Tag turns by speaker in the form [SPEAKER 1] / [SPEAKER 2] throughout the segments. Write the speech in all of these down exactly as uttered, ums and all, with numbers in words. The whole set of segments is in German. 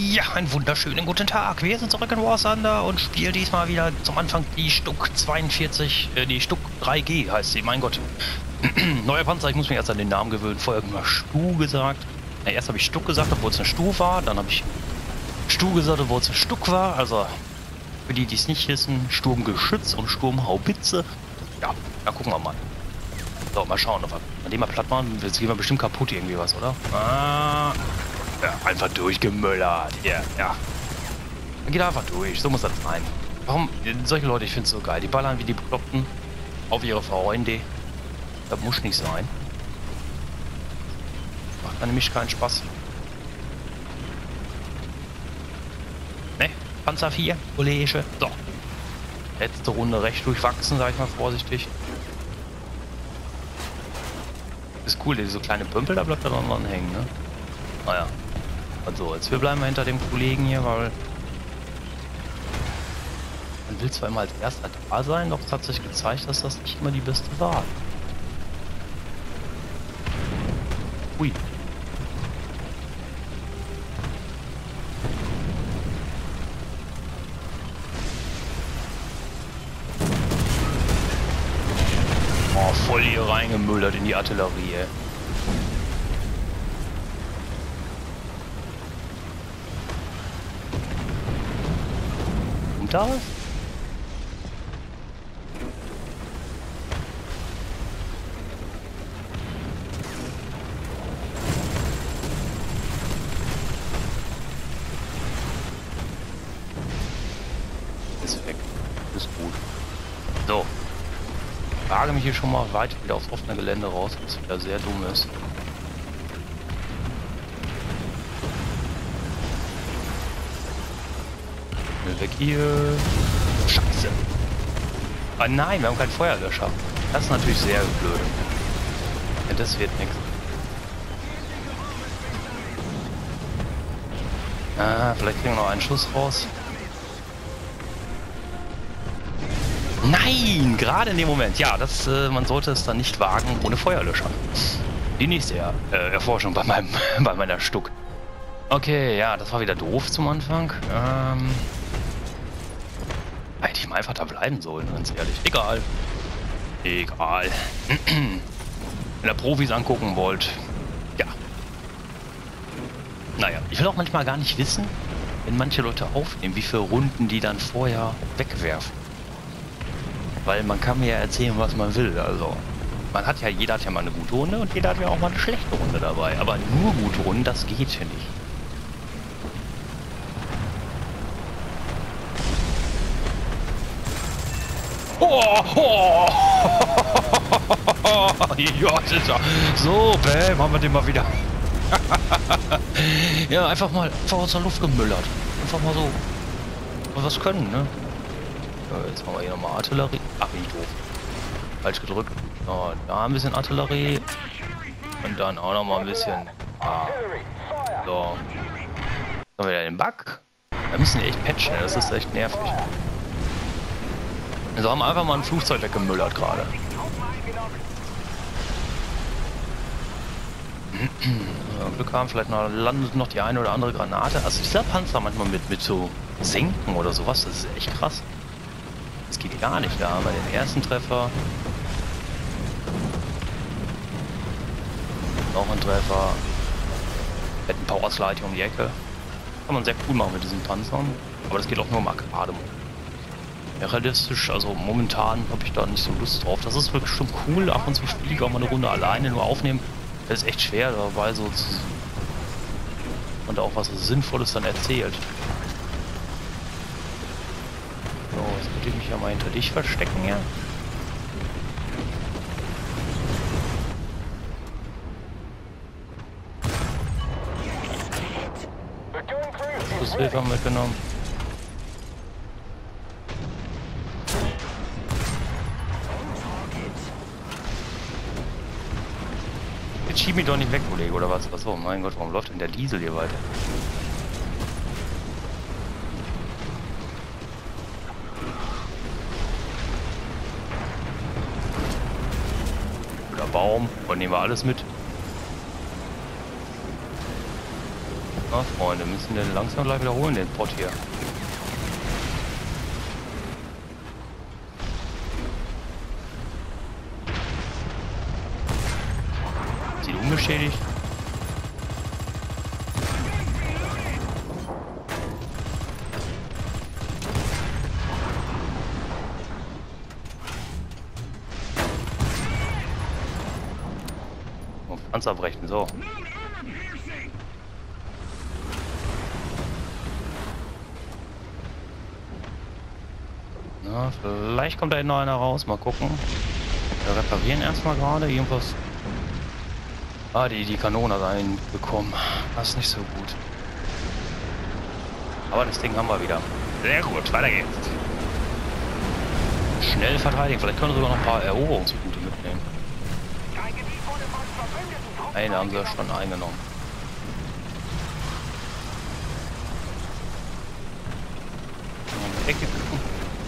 [SPEAKER 1] Ja, einen wunderschönen guten Tag. Wir sind zurück in War Thunder und spielen diesmal wieder zum Anfang die Stuck zweiundvierzig, äh, die Stuck drei G heißt sie, mein Gott. Neuer Panzer, ich muss mich erst an den Namen gewöhnen. Vorher immer Stu gesagt. Ja, erst habe ich Stuck gesagt, obwohl es eine Stu war. Dann habe ich Stu gesagt, obwohl es eine Stuck war. Also, für die, die es nicht wissen, Sturmgeschütz und Sturmhaubitze. Ja, da gucken wir mal. So, mal schauen. Wenn die mal platt machen, jetzt gehen wir bestimmt kaputt irgendwie was, oder? Ah... Ja, einfach durchgemöllert. Yeah, ja. Dann geht einfach durch. So muss das sein. Warum? Solche Leute, ich finde es so geil. Die ballern wie die Bekloppten auf ihre Freunde. Das muss nicht sein. Macht dann nämlich keinen Spaß. Ne? Panzer vier, Kollege. So. Letzte Runde recht durchwachsen, sag ich mal vorsichtig. Ist cool, diese kleine Pömpel, da bleibt er dann dran hängen, ne? Naja. Also, jetzt wir bleiben hinter dem Kollegen hier, weil man will zwar immer als erster da sein, doch es hat sich gezeigt, dass das nicht immer die beste Wahl. Ui. Oh, voll hier reingemüllert in die Artillerie, ey. Da? Ist weg. Ist gut. So. Ich wage mich hier schon mal weit wieder aufs offene Gelände raus, was wieder sehr dumm ist. Weg hier. Scheiße. Ah nein, wir haben keinen Feuerlöscher. Das ist natürlich sehr blöd. Ja, das wird nichts. Ah, vielleicht kriegen wir noch einen Schuss raus. Nein, gerade in dem Moment. Ja, das, äh, man sollte es dann nicht wagen ohne Feuerlöscher. Die nächste ja, äh, Erforschung bei meinem, bei meiner Stuck. Okay, ja, das war wieder doof zum Anfang. Ähm... Hätte ich mal einfach da bleiben sollen, ganz ehrlich. Egal. Egal. Wenn ihr Profis angucken wollt, ja. Naja, ich will auch manchmal gar nicht wissen, wenn manche Leute aufnehmen, wie viele Runden die dann vorher wegwerfen. Weil man kann mir ja erzählen, was man will. Also, man hat ja, jeder hat ja mal eine gute Runde und jeder hat ja auch mal eine schlechte Runde dabei. Aber nur gute Runden, das geht ja nicht. Oh, oh. Ja, das ist ja so, bäm, haben wir den mal wieder. Ja, einfach mal einfach aus der Luft gemüllert. Einfach mal so. Mal was können, ne? So, jetzt haben wir hier nochmal Artillerie. Ach, bin ich doof. Falsch gedrückt. So, da ein bisschen Artillerie. Und dann auch noch mal ein bisschen. Ah. So. Haben wir wieder den Bug. Da müssen wir echt patchen, das ist echt nervig. Also haben einfach mal ein Flugzeug weggemüllert gerade. Ja, Glück haben, vielleicht noch landet noch die eine oder andere Granate. Also dieser Panzer manchmal mit, mit so Senken oder sowas, das ist echt krass. Das geht gar nicht. Da haben wir den ersten Treffer. Noch ein Treffer. Mit einem Powerslide hier um die Ecke. Kann man sehr cool machen mit diesen Panzern. Aber das geht auch nur um Arcade. Ja, realistisch, also momentan habe ich da nicht so Lust drauf. Das ist wirklich schon cool, ab und zu spiele ich auch mal eine Runde alleine nur aufnehmen. Das ist echt schwer, dabei so zu... und auch was Sinnvolles dann erzählt. So, jetzt würde ich mich ja mal hinter dich verstecken, ja. Schusshilfe haben wir mitgenommen. Jetzt schieb mich doch nicht weg, Kollege, oder was? Achso, mein Gott, warum läuft denn der Diesel hier weiter? Oder Baum, und nehmen wir alles mit. Oh, Ja, Freunde, müssen wir langsam gleich wiederholen, den Pott hier. Ziel unbeschädigt. Panzer brechen, so. Na, vielleicht kommt da hinten noch einer raus, mal gucken. Wir reparieren erstmal gerade irgendwas. Ah, die, die Kanone reinbekommen. Das ist nicht so gut. Aber das Ding haben wir wieder. Sehr gut, weiter geht's. Schnell verteidigen, vielleicht können wir sogar noch ein paar Eroberungspunkte mitnehmen. Eine haben sie ja schon eingenommen. In die Ecke gucken.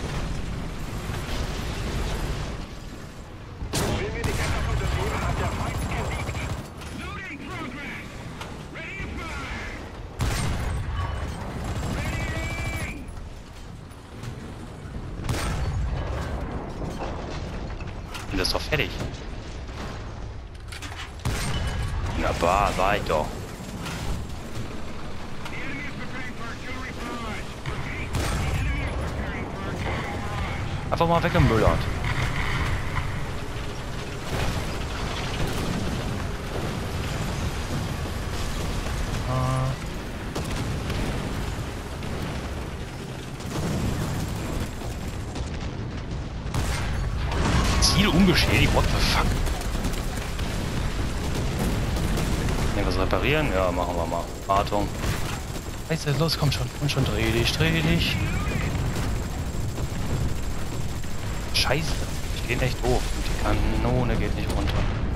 [SPEAKER 1] Und das ist doch fertig. Wunderbar, weiter. Einfach mal weggemüllert. Ah. Ziel unbeschädigt, what the fuck? Was reparieren? Ja, machen wir mal. Wartung. Heißt jetzt los, komm schon, komm schon, dreh dich, dreh dich. Scheiße, ich gehe echt hoch und die Kanone geht nicht runter.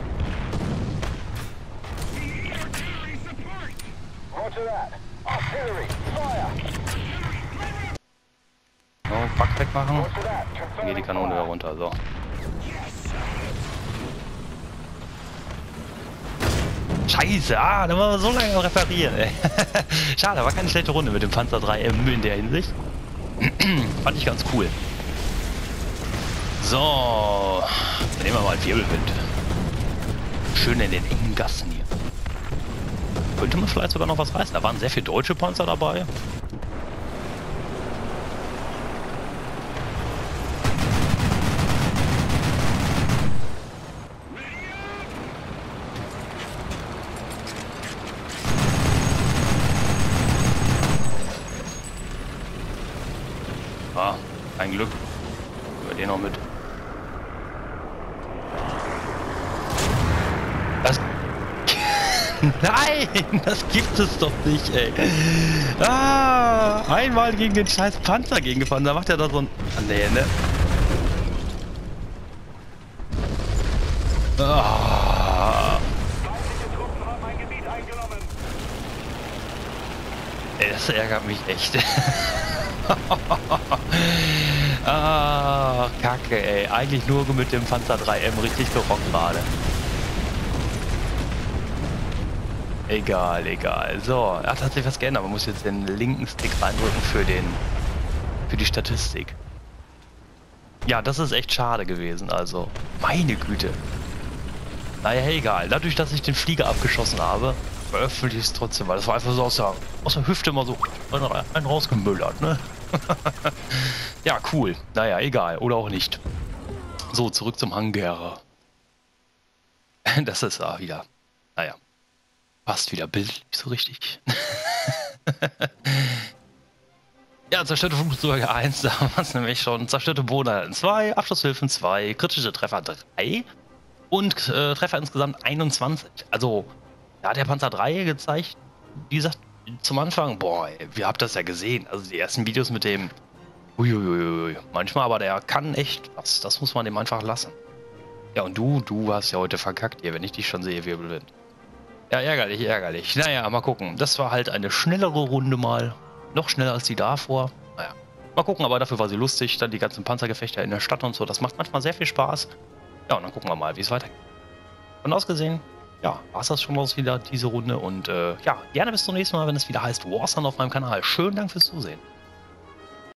[SPEAKER 1] So, Back wegmachen. Dann geht die Kanone wieder runter, so. Scheiße, ah, da waren wir so lange reparieren, ey. Schade, war keine schlechte Runde mit dem Panzer drei M in der Hinsicht. Fand ich ganz cool. So, dann nehmen wir mal einen Wirbelwind. Schön in den engen Gassen hier. Könnte man vielleicht sogar noch was reißen. Da waren sehr viele deutsche Panzer dabei. Ah, ein Glück. Über den noch mit. Das. Nein, das gibt es doch nicht, ey. Ah, einmal gegen den scheiß Panzer gegengefahren. Da macht er da so ein. Ah, nee, ne? Ah. Ey, das ärgert mich echt. Ah, Kacke, ey. Eigentlich nur mit dem Panzer drei M richtig gerockt gerade. Egal, egal. So, ach, hat sich was geändert. Man muss jetzt den linken Stick reindrücken für den, für die Statistik. Ja, das ist echt schade gewesen. Also, meine Güte. Naja, egal. Dadurch, dass ich den Flieger abgeschossen habe, veröffentliche ich es trotzdem, weil das war einfach so aus der, aus der Hüfte mal so einen rausgemüllert, ne? Ja, cool. Naja, egal. Oder auch nicht. So, zurück zum Hangar. Das ist da wieder. Naja. Passt wieder bildlich so richtig. Ja, zerstörte Flugzeuge eins, da haben wir es nämlich schon. Zerstörte Bodeneinheiten zwei, Abschlusshilfen zwei, kritische Treffer drei und äh, Treffer insgesamt einundzwanzig. Also, da hat der Panzer drei gezeigt, wie gesagt, zum Anfang, boah, ey, ihr habt das ja gesehen. Also die ersten Videos mit dem, uiuiui, manchmal, aber der kann echt was. Das muss man dem einfach lassen. Ja, und du, du hast ja heute verkackt hier, wenn ich dich schon sehe, Wirbelwind. Ja, ärgerlich, ärgerlich. Naja, mal gucken. Das war halt eine schnellere Runde mal. Noch schneller als die davor. Naja, mal gucken, aber dafür war sie lustig. Dann die ganzen Panzergefechte in der Stadt und so. Das macht manchmal sehr viel Spaß. Ja, und dann gucken wir mal, wie es weitergeht. Von aus gesehen, ja. ja, war es das schon aus wieder diese Runde und äh, ja, gerne bis zum nächsten Mal, wenn es wieder heißt War Thunder auf meinem Kanal. Schönen Dank fürs Zusehen.